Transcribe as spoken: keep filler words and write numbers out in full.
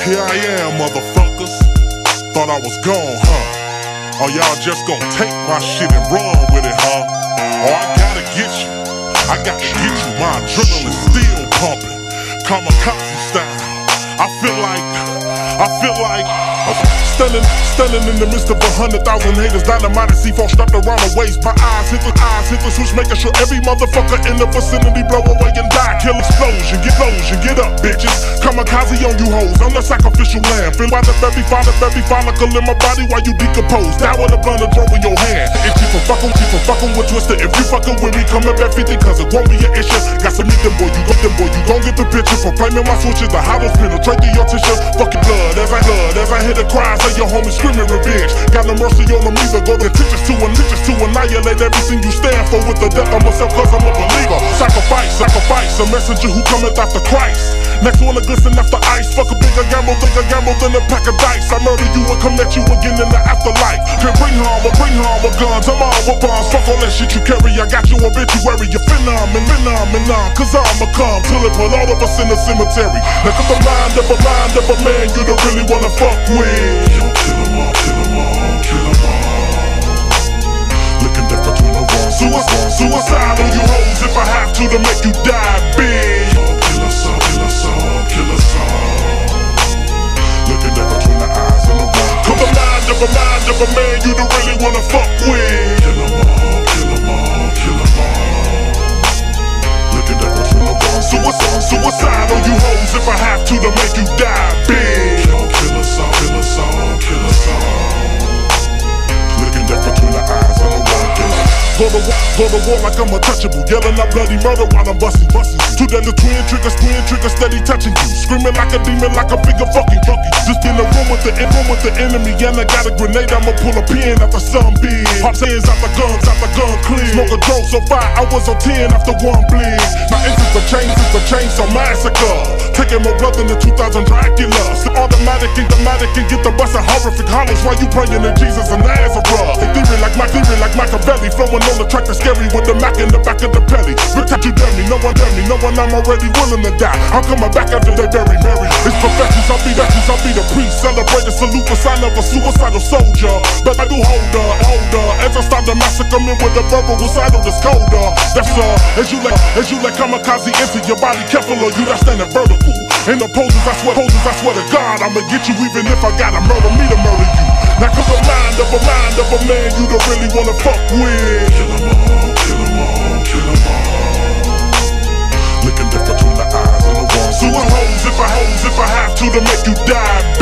Here I am, motherfuckers. Thought I was gone, huh? Or y'all just gon' take my shit and run with it, huh? Or I gotta get you, I got to get you. My adrenaline's still pumping, kamikaze style. I feel like, I feel like Standing, standing in the midst of a hundred thousand haters, dynamite and C four strapped around the waist. My eyes hit the eyes hit the switch, making sure every motherfucker in the vicinity blow away and die. Kill explosion, get explosion, get up, bitches. Kamikaze on you hoes, I'm the sacrificial lamb. Feel like the baby father, baby follicle in my body while you decompose. Now with a blunt and throw in your hand. If you for fucking, you for fucking with Twister. If you fucking with me, come up at fifty, cause it won't be an issue. Got some meat, them boy, you got them boy, you gon' get the picture. Proclaiming my switches, the hollows penetrate through your tissue. Fucking blood as I blood, as I hear the cries of your homies screaming revenge. Got no mercy on them either. Go to teachers to an teachers to annihilate everything you stand for with the death of myself, cause I'm a believer. Sacrifice, sacrifice, a messenger who cometh after Christ. Next one to glisten after ice. Fuck a bigger gamble, bigger gamble than a pack of dice. I murder you and come at you again in the afterlife. Can bring harm, or bring harm with guns. I'm all with bombs. Fuck all that shit you carry. I got you obituary. You phenom and phenom and on. Cause I'ma come till it put all of us in the cemetery. Now come the mind of a mind of a man you don't really wanna fuck with. Yo, kill 'em all, kill 'em all, kill 'em all. Looking death between the walls. Suicide, suicide on you hoes if I have to to make you die big. Yo, kill us all, kill us all, kill us all. Looking death between the eyes and the wall. Come the mind of a mind of a man you don't really wanna fuck with. Kill 'em all, kill 'em all, kill 'em all. Looking death between the walls. Suicide, suicide on you hoes if I have to to make you die big. Yo, kill us all, kill us all, kill us all. Looking death between the eyes and the wall. Go to war, go to war like I'm untouchable. Yelling out bloody murder while I'm busting, busting. Two deadly twin triggers, twin triggers steady touching you. Screaming like a demon, like a bigger fucking funky. Just in the room with the in room with the enemy, and I got a grenade. I'ma pull a pin after some big. Pop hands out the guns, out the gun clean. Smoke a dope so fire, I was on ten after one bleed. Now it's just a chain, it's a chainsaw massacre. Taking more blood than the two thousand Dracula. So automatic and automatic and get the bustin' horrific hollers while you praying to Jesus and Nazareth. They theory like my theory like Machiavelli, flowing on the track that's scary with the Mac in the back of the pelly. Protect you, dare me, no one dare me, no one I'm already willing to die. I'm coming back after they bury Mary. It's perfections, I'll be that, I'll be the priest. Celebrate the salute, the sign of a suicidal soldier. But I do hold her, hold her. As I start the massacre, me with the verbal recital, the scolder. That's all, as you let, as you let kamikaze enter your body, careful or you not standing vertical. In the poses, I swear, poses, I swear to God, I'ma get you even if I gotta murder me to murder you. Now come the mind of a mind of a man you don't really wanna fuck with. Kill 'em all, kill 'em all, kill 'em all. Looking death between the eyes and the walls. Suicide hoes if I hoes if I have to to make you die.